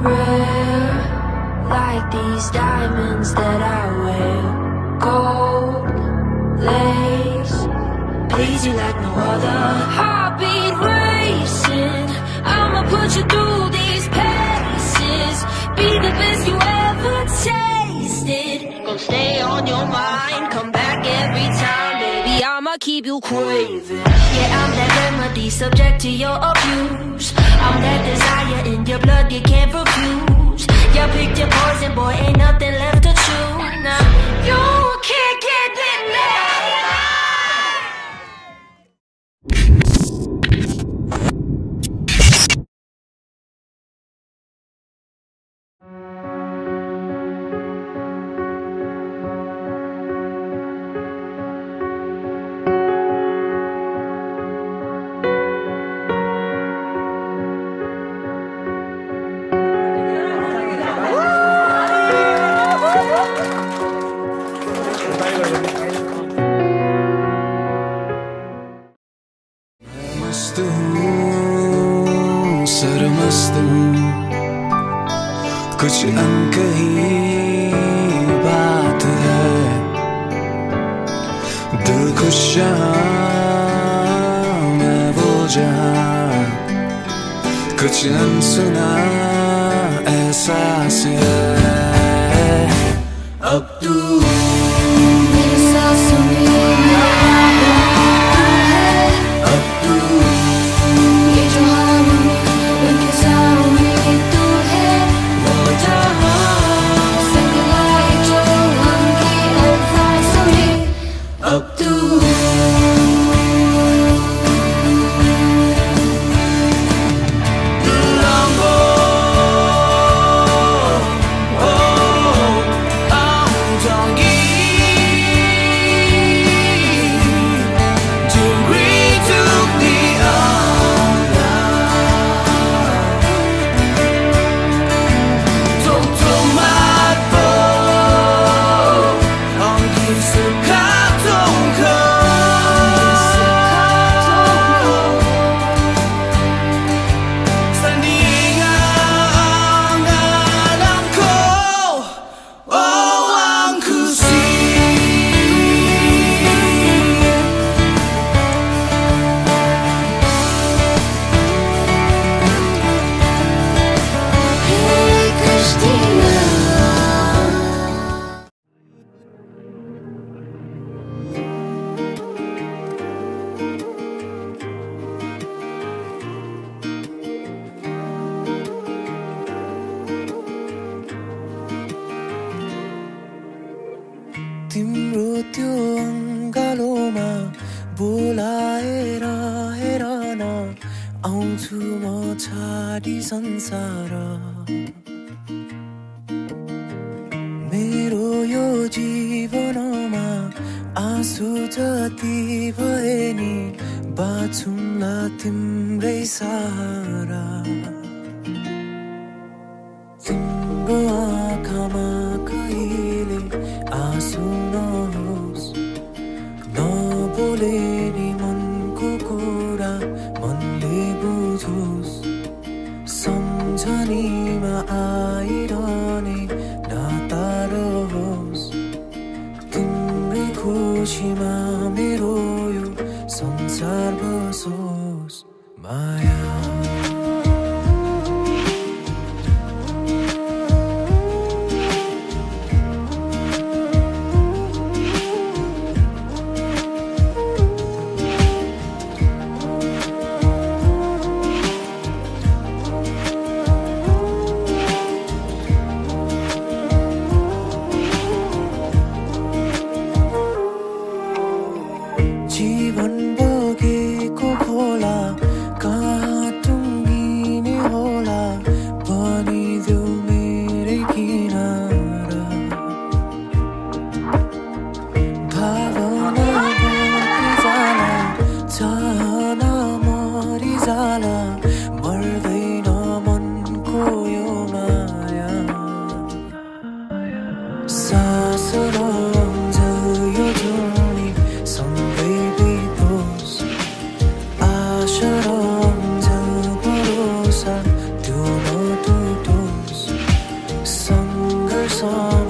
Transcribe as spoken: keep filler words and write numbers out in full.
rare, like these diamonds that I wear. Gold lace, please you like no other. Heartbeat racing, I'ma put you through these paces. Be the best you ever tasted. Gonna stay on your mind, come back every time, baby, I'ma keep you craving. Yeah, I'm that remedy, subject to your abuse. I'm that desire in your blood you can't refuse. You picked your poison, boy, ain't nothing left to chew. Now, you can't get it now. कुछ अनकही बात है, दिल खुश जहाँ मैं वो जहाँ, कुछ अनसुना एहसास है। अब तू मेरे सांसों में अब तू ये जो हम उनके सामने तू है वो जहाँ संगलाए जो हमकी अल्फाज़ों में। अब तू तिम्रो त्यो अङ्गालोमा बोलाएर हेरन आउँछु म छाडी संसार। मेरो यो जीवनमा आँसु जति भए नि बाँचुम्ला तिम्रै सहारा। तिम्रो आँखामा कहिले आँसु नहोस्, नबोले नि मनको कुरा मनले बुझोस्। सम्झनीमा आइरहने नाता रहोस्, तिम्रै खुसीमा मेरो यो संसार बसोस्। माया त्यो नटुटोस्। song.